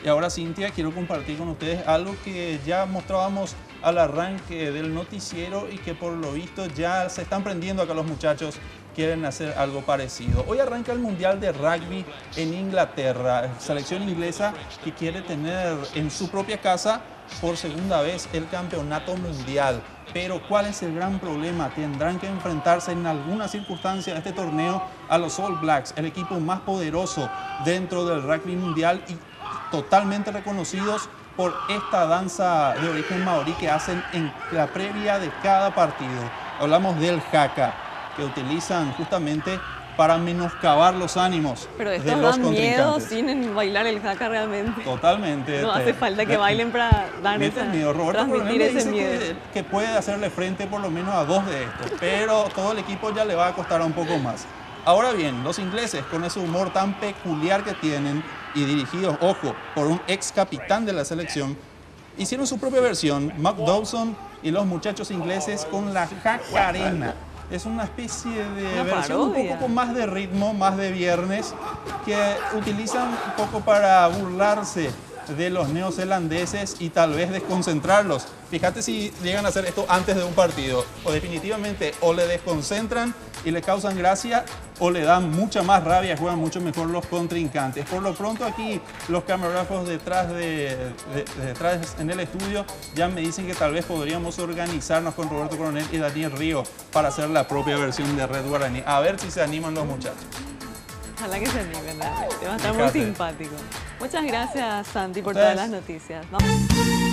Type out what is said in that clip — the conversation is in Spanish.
Y ahora, Cintia, quiero compartir con ustedes algo que ya mostrábamos al arranque del noticiero y que por lo visto ya se están prendiendo acá los muchachos, quieren hacer algo parecido. Hoy arranca el Mundial de Rugby en Inglaterra, selección inglesa que quiere tener en su propia casa por segunda vez el campeonato mundial. Pero ¿cuál es el gran problema? Tendrán que enfrentarse en alguna circunstancia de este torneo a los All Blacks, el equipo más poderoso dentro del rugby mundial y totalmente reconocidos por esta danza de origen maorí que hacen en la previa de cada partido. Hablamos del haka, que utilizan justamente para menoscabar los ánimos Pero de estos los dan contrincantes. miedo sin bailar el haka realmente. Totalmente. No hace falta que bailen para dar Mete esa, miedo. Roberto transmitir Coronel me ese dice miedo. que puede hacerle frente por lo menos a 2 de estos, pero todo el equipo ya le va a costar un poco más. Ahora bien, los ingleses, con ese humor tan peculiar que tienen y dirigidos, ojo, por un ex capitán de la selección, hicieron su propia versión, Mark Dawson y los muchachos ingleses con la jacarena. Es una especie de Una versión un parodia. poco más de ritmo, más de viernes, que utilizan un poco para burlarse de los neozelandeses y tal vez desconcentrarlos. Fíjate si llegan a hacer esto antes de un partido. O definitivamente o le desconcentran y le causan gracia o le dan mucha más rabia, juegan mucho mejor los contrincantes. Por lo pronto aquí los camarógrafos detrás en el estudio ya me dicen que tal vez podríamos organizarnos con Roberto Coronel y Daniel Río para hacer la propia versión de Red Guaraní. A ver si se animan los muchachos. Ojalá que se animen realmente. Va a estar muy Fíjate. simpático. Muchas gracias, Santi, por Ustedes. todas las noticias. Vamos.